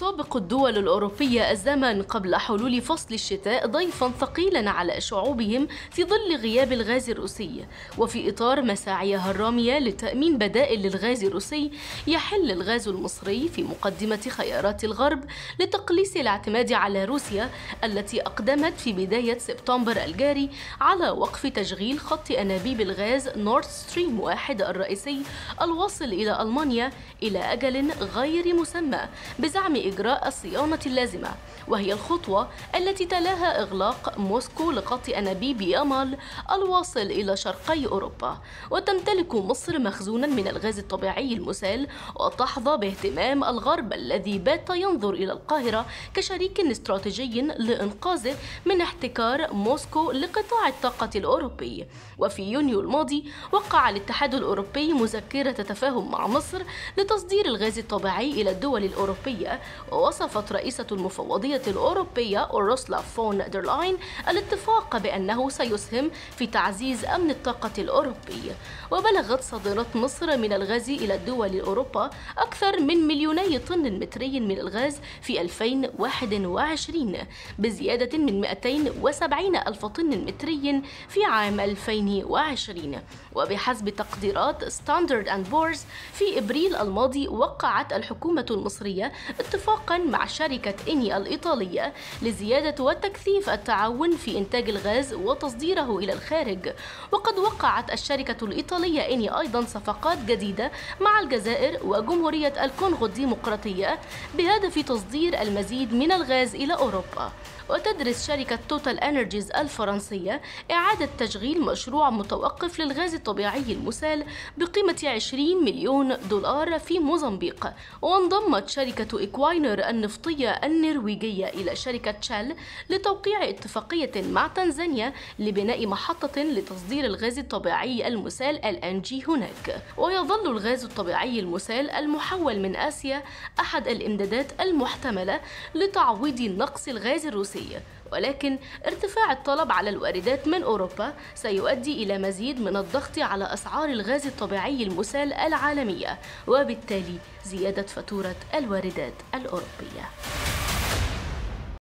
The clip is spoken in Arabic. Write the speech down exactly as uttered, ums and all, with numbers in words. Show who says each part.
Speaker 1: تسابق الدول الأوروبية الزمن قبل حلول فصل الشتاء ضيفا ثقيلا على شعوبهم في ظل غياب الغاز الروسي. وفي إطار مساعيها الرامية لتأمين بدائل للغاز الروسي، يحل الغاز المصري في مقدمة خيارات الغرب لتقليص الاعتماد على روسيا، التي أقدمت في بداية سبتمبر الجاري على وقف تشغيل خط أنابيب الغاز نورد ستريم واحد الرئيسي الواصل إلى ألمانيا إلى أجل غير مسمى بزعم إجراء الصيانة اللازمة، وهي الخطوة التي تلاها إغلاق موسكو لخط أنابيب يامال الواصل إلى شرقي أوروبا. وتمتلك مصر مخزونا من الغاز الطبيعي المسال، وتحظى باهتمام الغرب الذي بات ينظر إلى القاهرة كشريك استراتيجي لإنقاذه من احتكار موسكو لقطاع الطاقة الأوروبي. وفي يونيو الماضي وقع الاتحاد الأوروبي مذكرة تفاهم مع مصر لتصدير الغاز الطبيعي إلى الدول الأوروبية، ووصفت رئيسة المفوضية الأوروبية أورسولا فون دير لاين الاتفاق بأنه سيسهم في تعزيز أمن الطاقة الأوروبي. وبلغت صادرات مصر من الغاز إلى الدول الأوروبا أكثر من مليوني طن متري من الغاز في ألفين وواحد وعشرين، بزيادة من مئتين وسبعين ألف طن متري في عام ألفين وعشرين. وبحسب تقديرات ستاندرد أند بورز في إبريل الماضي، وقعت الحكومة المصرية اتفاقا مع شركة إني الإيطالية لزيادة وتكثيف التعاون في إنتاج الغاز وتصديره إلى الخارج. وقد وقعت الشركة الإيطالية إني أيضا صفقات جديدة مع الجزائر وجمهورية الكونغو الديمقراطية بهدف تصدير المزيد من الغاز إلى أوروبا. وتدرس شركة توتال إنرجيز الفرنسية إعادة تشغيل مشروع متوقف للغاز الطبيعي المسال بقيمة عشرين مليون دولار في موزمبيق. وانضمت شركة إكواينر النفطية النرويجية إلى شركة شال لتوقيع اتفاقية مع تنزانيا لبناء محطة لتصدير الغاز الطبيعي المسال إل إن جي هناك. ويظل الغاز الطبيعي المسال المحول من آسيا أحد الإمدادات المحتملة لتعويض نقص الغاز الروسي، ولكن ارتفاع الطلب على الواردات من أوروبا سيؤدي إلى مزيد من الضغط على أسعار الغاز الطبيعي المسال العالمية، وبالتالي زيادة فاتورة الواردات الأوروبية.